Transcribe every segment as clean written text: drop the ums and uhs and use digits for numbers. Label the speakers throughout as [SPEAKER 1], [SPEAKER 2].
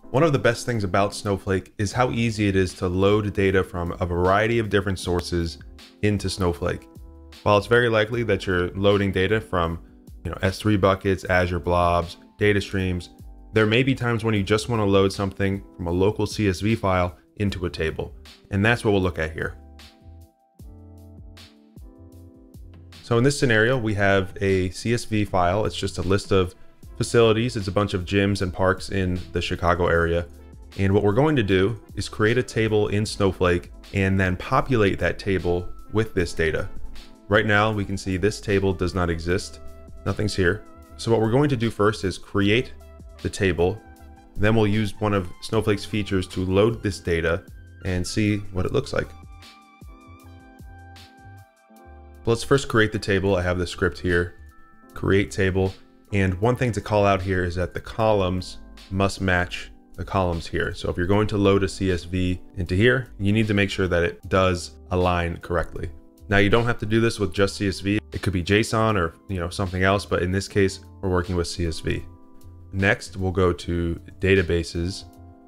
[SPEAKER 1] One of the best things about Snowflake is how easy it is to load data from a variety of different sources into Snowflake. While it's very likely that you're loading data from S3 buckets, Azure blobs, data streams, there may be times when you just want to load something from a local CSV file into a table. And that's what we'll look at here. So in this scenario, we have a CSV file. It's just a list of facilities. It's a bunch of gyms and parks in the Chicago area. And what we're going to do is create a table in Snowflake and then populate that table with this data. Right now, we can see this table does not exist. Nothing's here. So what we're going to do first is create the table. Then we'll use one of Snowflake's features to load this data and see what it looks like. Let's first create the table. I have the script here, create table. And one thing to call out here is that the columns must match the columns here. So if you're going to load a CSV into here, you need to make sure that it does align correctly. Now you don't have to do this with just CSV. It could be JSON or something else, but in this case, we're working with CSV. Next, we'll go to databases,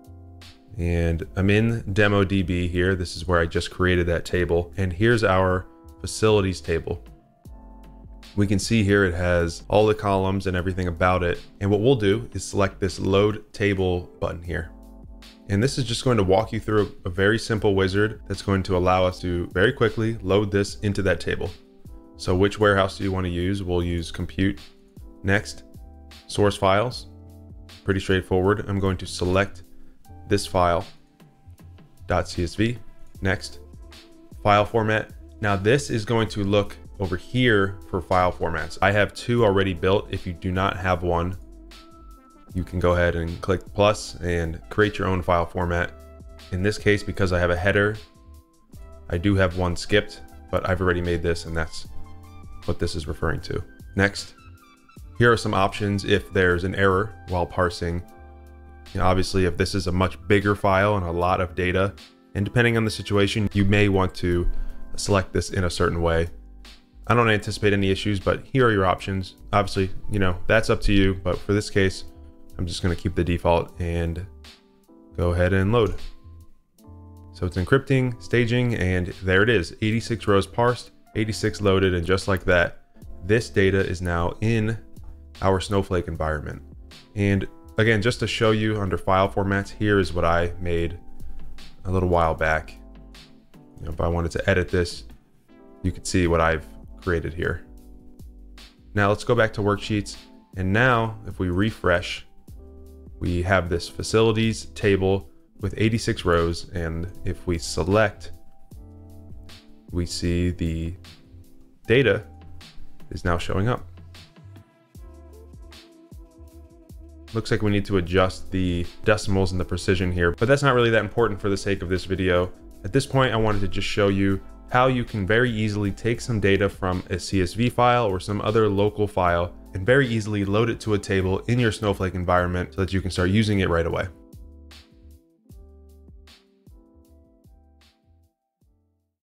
[SPEAKER 1] and I'm in DemoDB here. This is where I just created that table. And here's our facilities table. We can see here it has all the columns and everything about it. And what we'll do is select this load table button here. And this is just going to walk you through a very simple wizard that's going to allow us to very quickly load this into that table. So which warehouse do you want to use? We'll use compute. Next, source files. Pretty straightforward. I'm going to select this file, .csv. Next, file format. Now this is going to look over here for file formats. I have two already built. If you do not have one, you can go ahead and click plus and create your own file format. In this case, because I have a header, I do have one skipped, but I've already made this and that's what this is referring to. Next, here are some options if there's an error while parsing. Obviously, if this is a much bigger file and a lot of data, and depending on the situation, you may want to select this in a certain way. I don't anticipate any issues, but here are your options. Obviously, that's up to you, but for this case, I'm just going to keep the default and go ahead and load. So it's encrypting, staging, and there it is. 86 rows parsed, 86 loaded, and just like that, this data is now in our Snowflake environment. And again, just to show you under file formats, here is what I made a little while back. If I wanted to edit this, you could see what I've created here. Now let's go back to worksheets. And now if we refresh, we have this facilities table with 86 rows. And if we select, we see the data is now showing up. Looks like we need to adjust the decimals and the precision here, but that's not really that important for the sake of this video. At this point, I wanted to just show you how you can very easily take some data from a CSV file or some other local file and very easily load it to a table in your Snowflake environment so that you can start using it right away.